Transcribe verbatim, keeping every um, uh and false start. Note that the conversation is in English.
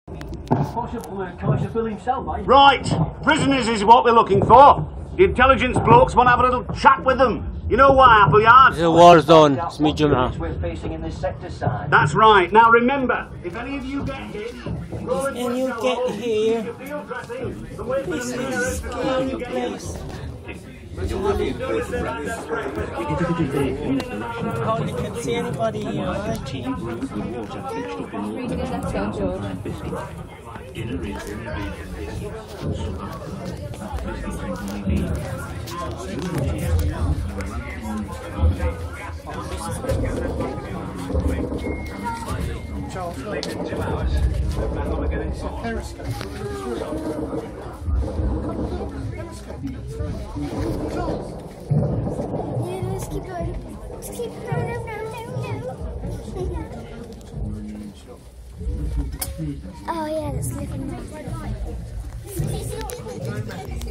Right, prisoners is what we're looking for. The intelligence blokes want to have a little chat with them. You know why, Appleyard? It's a war zone. It's me, Jum'ah. That's right. Now remember, if any of you get hit, and you get here, this is a scary place. Oh, you can see anybody here, right? Charles, Periscope. Yeah, let's keep going. Let's keep going. No, no, no, no. Oh yeah, that's living.